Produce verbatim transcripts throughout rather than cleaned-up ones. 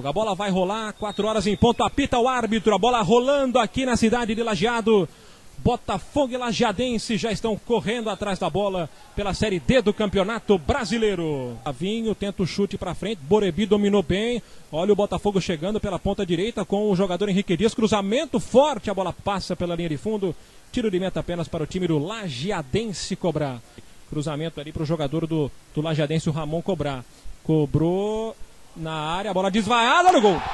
Botafogo. A bola vai rolar, quatro horas em ponto, apita o árbitro, a bola rolando aqui na cidade de Lajeado. Botafogo e Lajeadense já estão correndo atrás da bola pela Série D do Campeonato Brasileiro. Avinho tenta o chute para frente, Borebi dominou bem. Olha o Botafogo chegando pela ponta direita com o jogador Henrique Dias. Cruzamento forte, a bola passa pela linha de fundo. Tiro de meta apenas para o time do Lajeadense cobrar. Cruzamento ali para o jogador do, do Lajeadense, o Ramon, cobrar. Cobrou na área, a bola desvaiada no gol.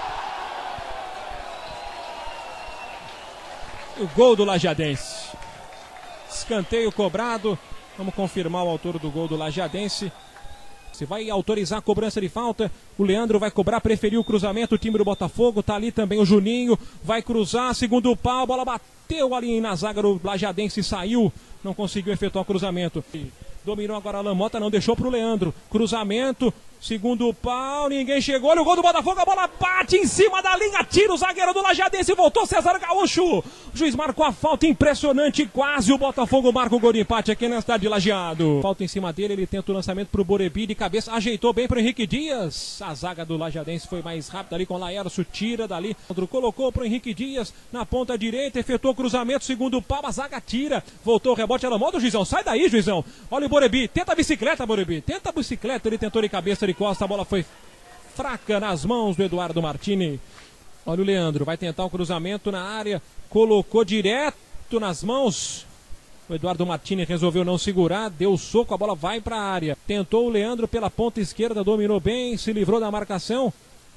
O gol do Lajeadense. Escanteio cobrado. Vamos confirmar o autor do gol do Lajeadense. Você vai autorizar a cobrança de falta. O Leandro vai cobrar, preferiu o cruzamento. O time do Botafogo, tá ali também o Juninho. Vai cruzar, segundo pau, a bola bateu ali na zaga do Lajeadense e saiu. Não conseguiu efetuar o cruzamento. Dominou agora a Lamota, não deixou pro Leandro. Cruzamento, segundo pau, ninguém chegou. Olha o gol do Botafogo, a bola bate em cima da linha. Tira o zagueiro do Lajeadense, voltou César Gaúcho. O juiz marcou a falta impressionante, quase o Botafogo marca o gol de empate aqui na cidade de Lajeado. Falta em cima dele, ele tenta o lançamento pro Borebi de cabeça, ajeitou bem pro Henrique Dias. A zaga do Lajeadense foi mais rápida ali com o Laércio, tira dali. Colocou pro Henrique Dias na ponta direita, efetuou o cruzamento, segundo pau, a zaga tira. Voltou o rebote, ela moda o juizão, sai daí, juizão. Olha o Borebi, tenta a bicicleta, Borebi, tenta a bicicleta, ele tentou de cabeça de costa, a bola foi fraca nas mãos do Eduardo Martini. Olha o Leandro, vai tentar o cruzamento na área, colocou direto nas mãos. O Eduardo Martini resolveu não segurar, deu o soco, a bola vai para a área. Tentou o Leandro pela ponta esquerda, dominou bem, se livrou da marcação.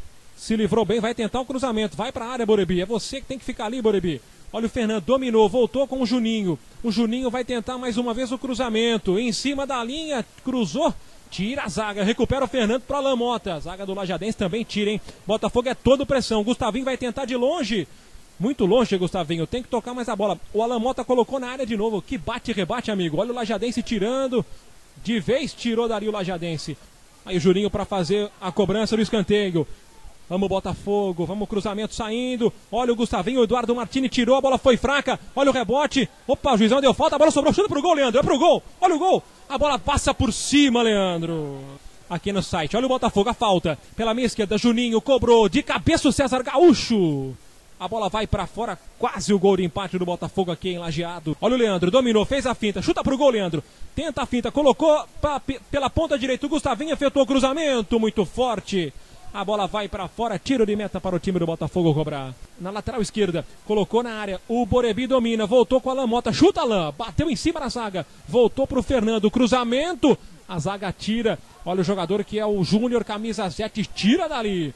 Se livrou bem, vai tentar o cruzamento, vai para a área, Borebi, é você que tem que ficar ali, Borebi. Olha o Fernando, dominou, voltou com o Juninho. O Juninho vai tentar mais uma vez o cruzamento. Em cima da linha, cruzou, tira a zaga, recupera o Fernando para Lamota. A zaga do Lajeadense também tira, hein? Botafogo é todo pressão. Gustavinho vai tentar de longe. Muito longe, Gustavinho. Tem que tocar mais a bola. O Alamota colocou na área de novo. Que bate e rebate, amigo. Olha o Lajeadense tirando. De vez tirou dali o Lajeadense. Aí o Juninho para fazer a cobrança do escanteio. Vamos Botafogo, vamos cruzamento saindo. Olha o Gustavinho, o Eduardo Martini tirou, a bola foi fraca. Olha o rebote. Opa, o juizão deu falta, a bola sobrou, chuta pro gol, Leandro. É pro gol, olha o gol. A bola passa por cima, Leandro. Aqui no site, olha o Botafogo, a falta. Pela minha esquerda, Juninho cobrou, de cabeça o César Gaúcho. A bola vai pra fora, quase o gol de empate do Botafogo aqui em Lajeado. Olha o Leandro, dominou, fez a finta, chuta pro gol, Leandro. Tenta a finta, colocou pra, pela ponta direita. O Gustavinho efetuou o cruzamento, muito forte. A bola vai para fora, tiro de meta para o time do Botafogo cobrar. Na lateral esquerda, colocou na área, o Borebi domina, voltou com a Lamota, chuta Lam, bateu em cima da zaga, voltou para o Fernando, cruzamento, a zaga tira. Olha o jogador que é o Júnior, camisa sete, tira dali.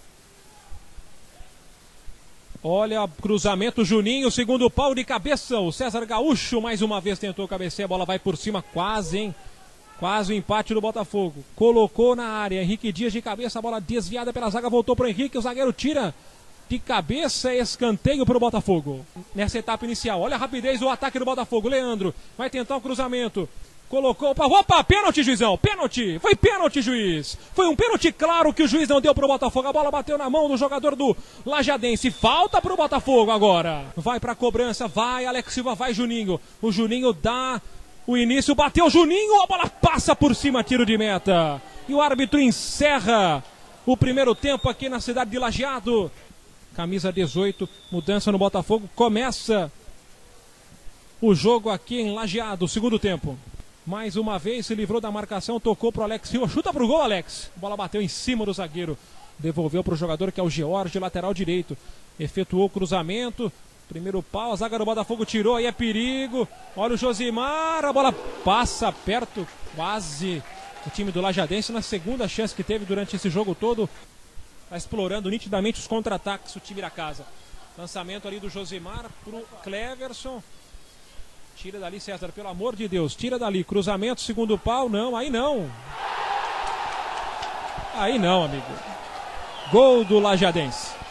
Olha, cruzamento, Juninho, segundo pau de cabeça, o César Gaúcho mais uma vez tentou cabecear, a bola vai por cima, quase, hein? Quase o empate do Botafogo. Colocou na área. Henrique Dias de cabeça. A bola desviada pela zaga. Voltou para o Henrique. O zagueiro tira de cabeça. Escanteio para o Botafogo. Nessa etapa inicial. Olha a rapidez do ataque do Botafogo. Leandro vai tentar o cruzamento. Colocou. Opa, pênalti, juizão. Pênalti. Foi pênalti, juiz. Foi um pênalti claro que o juiz não deu para o Botafogo. A bola bateu na mão do jogador do Lajeadense. Falta para o Botafogo agora. Vai para a cobrança. Vai, Alex Silva. Vai, Juninho. O Juninho dá o início, bateu Juninho, a bola passa por cima, tiro de meta. E o árbitro encerra o primeiro tempo aqui na cidade de Lajeado. Camisa dezoito, mudança no Botafogo. Começa o jogo aqui em Lajeado, segundo tempo. Mais uma vez se livrou da marcação, tocou pro Alex Silva. Chuta pro gol, Alex. A bola bateu em cima do zagueiro. Devolveu pro jogador que é o George, lateral direito. Efetuou o cruzamento. Primeiro pau, a zaga do Botafogo tirou, aí é perigo. Olha o Josimar, a bola passa perto, quase. O time do Lajeadense na segunda chance que teve durante esse jogo todo. Está explorando nitidamente os contra-ataques, o time da casa. Lançamento ali do Josimar pro Cleverson. Tira dali, César, pelo amor de Deus. Tira dali, cruzamento, segundo pau, não, aí não. Aí não, amigo. Gol do Lajeadense.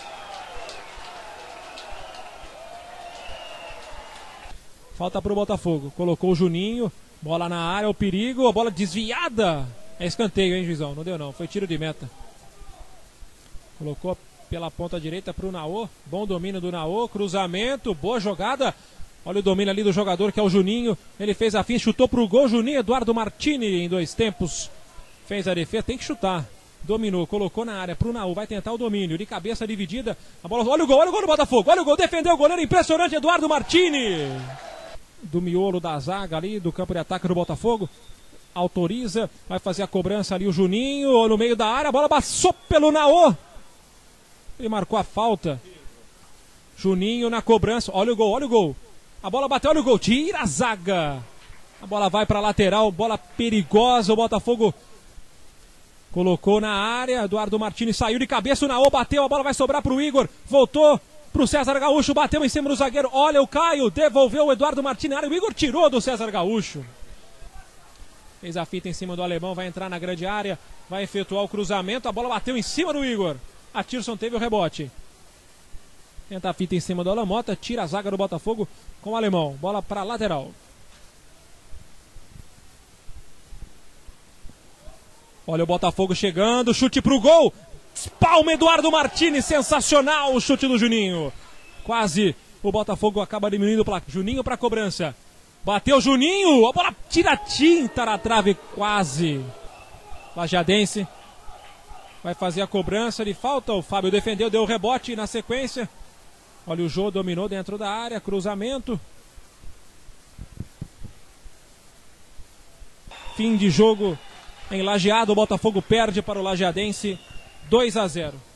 Falta para o Botafogo. Colocou o Juninho. Bola na área, o perigo. A bola desviada. É escanteio, hein, juizão? Não deu não. Foi tiro de meta. Colocou pela ponta direita para o Naô. Bom domínio do Naô. Cruzamento. Boa jogada. Olha o domínio ali do jogador que é o Juninho. Ele fez a fim, chutou para o gol. Juninho Eduardo Martini em dois tempos. Fez a defesa. Tem que chutar. Dominou, colocou na área pro Naú, vai tentar o domínio, de cabeça dividida, a bola, olha o gol, olha o gol do Botafogo, olha o gol, defendeu o goleiro, impressionante, Eduardo Martini, do miolo da zaga ali, do campo de ataque do Botafogo, autoriza, vai fazer a cobrança ali o Juninho, no meio da área, a bola passou pelo Naú, ele marcou a falta, Juninho na cobrança, olha o gol, olha o gol, a bola bateu, olha o gol, tira a zaga, a bola vai para lateral, bola perigosa, o Botafogo colocou na área, Eduardo Martini saiu de cabeça, o Naô bateu, a bola vai sobrar pro Igor, voltou pro César Gaúcho, bateu em cima do zagueiro, olha o Caio, devolveu o Eduardo Martini na área, o Igor tirou do César Gaúcho. Fez a fita em cima do alemão, vai entrar na grande área, vai efetuar o cruzamento, a bola bateu em cima do Igor, a Tirson teve o rebote. Tenta a fita em cima do Alamota, tira a zaga do Botafogo com o alemão, bola pra lateral. Olha o Botafogo chegando, chute pro gol. Espalma Eduardo Martini, sensacional o chute do Juninho. Quase o Botafogo acaba diminuindo o placar. Juninho pra cobrança. Bateu Juninho, a bola tira tinta na trave, quase. Lajadense vai fazer a cobrança de falta. O Fábio defendeu, deu o rebote na sequência. Olha o Jô, dominou dentro da área, cruzamento. Fim de jogo. Em Lajeado, o Botafogo perde para o Lajeadense dois a zero.